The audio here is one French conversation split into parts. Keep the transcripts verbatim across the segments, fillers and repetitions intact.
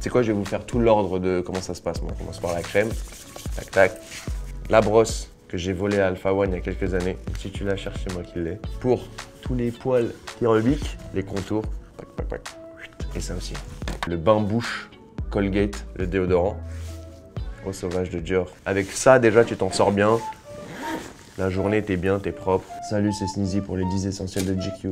C'est quoi, je vais vous faire tout l'ordre de comment ça se passe. Moi, on commence par la crème. Tac, tac. La brosse que j'ai volée à Alpha One il y a quelques années. Si tu la cherches, c'est moi qui l'ai. Pour tous les poils qui rebiquent, les contours. Pac, pac, pac. Et ça aussi. Le bain-bouche Colgate, le déodorant. Au sauvage de Dior. Avec ça, déjà, tu t'en sors bien. La journée, t'es bien, t'es propre. Salut, c'est Sneezy pour les dix essentiels de G Q.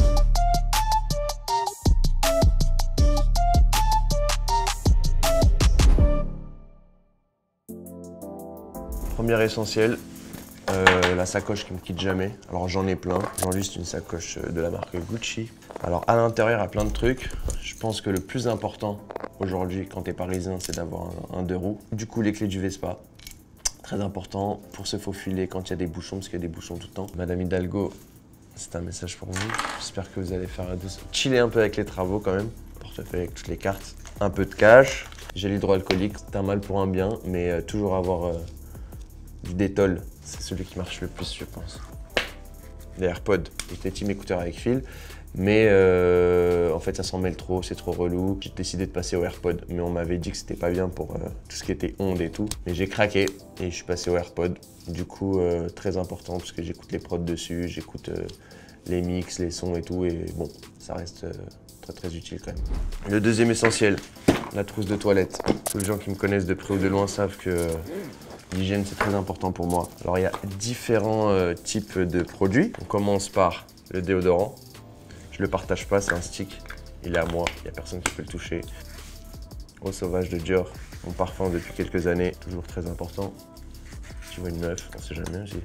Premier essentiel, euh, la sacoche qui me quitte jamais. Alors j'en ai plein. J'enregistre une sacoche de la marque Gucci. Alors à l'intérieur, il y a plein de trucs. Je pense que le plus important aujourd'hui, quand t'es parisien, c'est d'avoir un, un deux roues. Du coup, les clés du Vespa. Très important pour se faufiler quand il y a des bouchons, parce qu'il y a des bouchons tout le temps. Madame Hidalgo, c'est un message pour vous. J'espère que vous allez faire douce. Chiller un peu avec les travaux quand même. Portefeuille avec toutes les cartes. Un peu de cash. Gel hydroalcoolique, c'est un mal pour un bien, mais euh, toujours avoir euh, du Détol. C'est celui qui marche le plus, je pense. Les AirPods, j'étais team écouteurs avec fil. Mais euh, en fait, ça s'en mêle trop, c'est trop relou. J'ai décidé de passer aux AirPods, mais on m'avait dit que c'était pas bien pour euh, tout ce qui était ondes et tout. Mais j'ai craqué et je suis passé aux AirPods. Du coup, euh, très important parce que j'écoute les prods dessus, j'écoute euh, les mix, les sons et tout. Et bon, ça reste euh, très très utile quand même. Le deuxième essentiel, la trousse de toilette. Tous les gens qui me connaissent de près ou de loin savent que euh, l'hygiène c'est très important pour moi. Alors il y a différents euh, types de produits. On commence par le déodorant. Je le partage pas, c'est un stick. Il est à moi, il n'y a personne qui peut le toucher. Au sauvage de Dior, mon parfum depuis quelques années, toujours très important. Tu vois une meuf, on sait jamais aussi.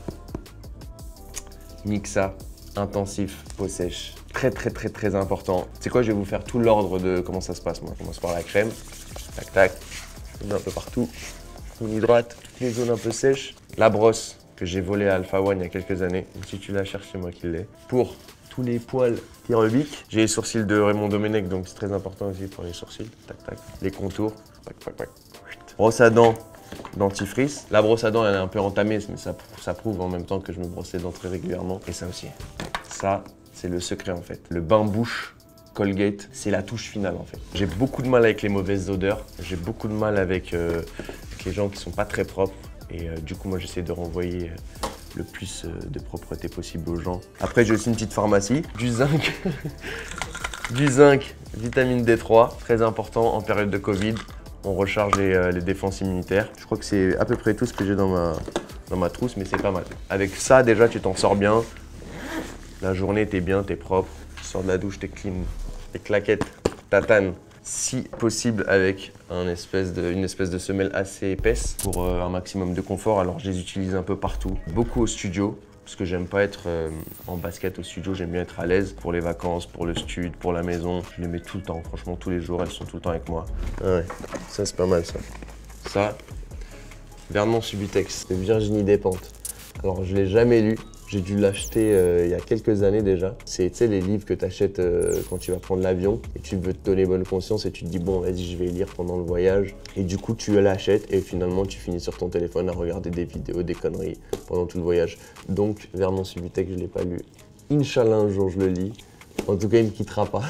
Mixa, intensif, peau sèche. Très très très très important. C'est quoi, je vais vous faire tout l'ordre de comment ça se passe. Moi, on commence par la crème. Tac tac. On met un peu partout. On hydrate toutes les zones un peu sèches. La brosse que j'ai volée à Alpha One il y a quelques années. Si tu la cherches, c'est moi qui l'ai. Pour tous les poils qui rebiquent. J'ai les sourcils de Raymond Domenech, donc c'est très important aussi pour les sourcils. Tac, tac. Les contours. Pac, pac, pac. Brosse à dents, dentifrice. La brosse à dents, elle est un peu entamée, mais ça, ça prouve en même temps que je me brosse les dents très régulièrement. Et ça aussi. Ça, c'est le secret en fait. Le bain-bouche Colgate, c'est la touche finale en fait. J'ai beaucoup de mal avec les mauvaises odeurs. J'ai beaucoup de mal avec, euh, avec les gens qui sont pas très propres. Et euh, du coup, moi, j'essaie de renvoyer euh, le plus euh, de propreté possible aux gens. Après, j'ai aussi une petite pharmacie. Du zinc, du zinc, vitamine D trois, très important en période de Covid. On recharge les, euh, les défenses immunitaires. Je crois que c'est à peu près tout ce que j'ai dans ma, dans ma trousse, mais c'est pas mal. Avec ça, déjà, tu t'en sors bien. La journée, t'es bien, t'es propre. Tu sors de la douche, t'es clean. Les claquettes, tatane. Si possible avec un espèce de, une espèce de semelle assez épaisse pour euh, un maximum de confort. Alors je les utilise un peu partout, beaucoup au studio parce que j'aime pas être euh, en basket au studio, j'aime bien être à l'aise pour les vacances, pour le stud, pour la maison. Je les mets tout le temps, franchement tous les jours, elles sont tout le temps avec moi. Ah ouais, ça c'est pas mal ça. Ça, Vernon Subutex, c'est Virginie Despentes. Alors je l'ai jamais lu. J'ai dû l'acheter euh, il y a quelques années déjà. C'est les livres que tu achètes euh, quand tu vas prendre l'avion et tu veux te donner bonne conscience et tu te dis bon vas-y je vais lire pendant le voyage. Et du coup tu l'achètes et finalement tu finis sur ton téléphone à regarder des vidéos, des conneries pendant tout le voyage. Donc Vernon Subutex je ne l'ai pas lu. Inch'Allah un jour je le lis. En tout cas il ne me quittera pas.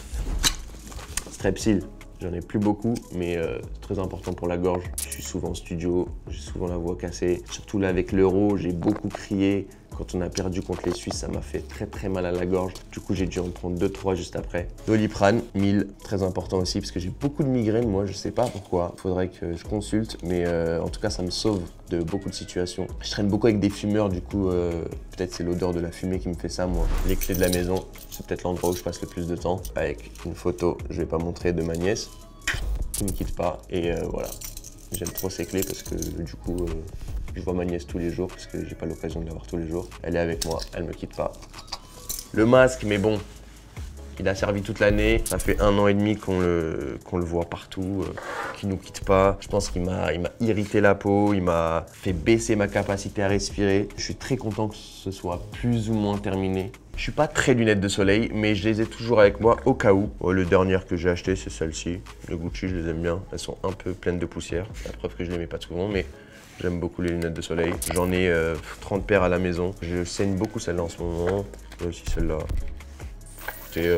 Strepsil. J'en ai plus beaucoup, mais euh, très important pour la gorge. Je suis souvent en studio, j'ai souvent la voix cassée. Surtout là avec l'Euro, j'ai beaucoup crié. Quand on a perdu contre les Suisses, ça m'a fait très très mal à la gorge. Du coup, j'ai dû en prendre deux trois juste après. Doliprane, mille, très important aussi parce que j'ai beaucoup de migraines. Moi, je sais pas pourquoi. Il faudrait que je consulte, mais euh, en tout cas, ça me sauve de beaucoup de situations. Je traîne beaucoup avec des fumeurs, du coup, euh, peut-être c'est l'odeur de la fumée qui me fait ça, moi. Les clés de la maison, c'est peut-être l'endroit où je passe le plus de temps. Avec une photo, je vais pas montrer, de ma nièce, qui me quitte pas. Et euh, voilà, j'aime trop ces clés parce que du coup, euh, je vois ma nièce tous les jours parce que j'ai pas l'occasion de la voir tous les jours. Elle est avec moi, elle me quitte pas. Le masque, mais bon, il a servi toute l'année. Ça fait un an et demi qu'on le, qu'on le voit partout, euh, qu'il nous quitte pas. Je pense qu'il m'a il m'a irrité la peau, il m'a fait baisser ma capacité à respirer. Je suis très content que ce soit plus ou moins terminé. Je suis pas très lunettes de soleil, mais je les ai toujours avec moi au cas où. Oh, le dernier que j'ai acheté, c'est celle-ci. Le Gucci, je les aime bien. Elles sont un peu pleines de poussière. La preuve que je les mets pas souvent, mais j'aime beaucoup les lunettes de soleil. J'en ai euh, trente paires à la maison. Je saigne beaucoup celle-là en ce moment. Il y a aussi celle-là. Écoutez, euh,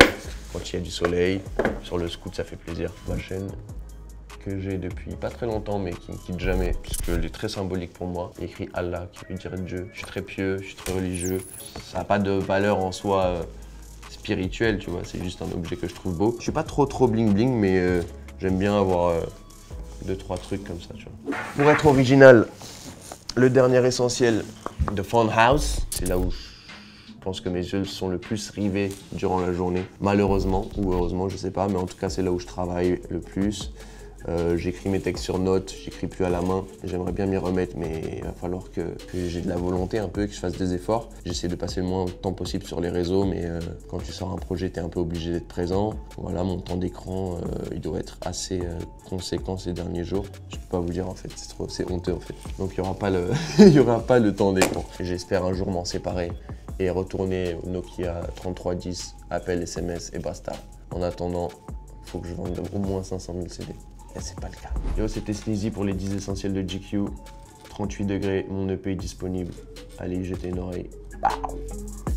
quand il y a du soleil. Sur le scoot, ça fait plaisir. Ma chaîne que j'ai depuis pas très longtemps, mais qui ne quitte jamais, puisqu'elle est très symbolique pour moi. Il y a écrit Allah, qui veut dire Dieu. Je suis très pieux, je suis très religieux. Ça n'a pas de valeur en soi euh, spirituelle, tu vois. C'est juste un objet que je trouve beau. Je suis pas trop trop bling bling, mais euh, j'aime bien avoir euh, deux, trois trucs comme ça, tu vois. Pour être original, le dernier essentiel de Funhouse, c'est là où je pense que mes yeux sont le plus rivés durant la journée. Malheureusement, ou heureusement, je sais pas, mais en tout cas, c'est là où je travaille le plus. Euh, j'écris mes textes sur notes, j'écris plus à la main. J'aimerais bien m'y remettre, mais il va falloir que, que j'ai de la volonté un peu, que je fasse des efforts. J'essaie de passer le moins de temps possible sur les réseaux, mais euh, quand tu sors un projet, tu es un peu obligé d'être présent. Voilà, mon temps d'écran, euh, il doit être assez euh, conséquent ces derniers jours. Je peux pas vous dire en fait, c'est trop, c'est honteux en fait. Donc il n'y aura pas le, il y aura pas le temps d'écran. J'espère un jour m'en séparer et retourner au Nokia trente-trois dix, appel, S M S et basta. En attendant, il faut que je vende au moins cinq cent mille C D. Et c'est pas le cas. Yo, c'était Sneezy pour les dix essentiels de G Q. trente-huit degrés, mon E P est disponible. Allez y jeter une oreille. Bah.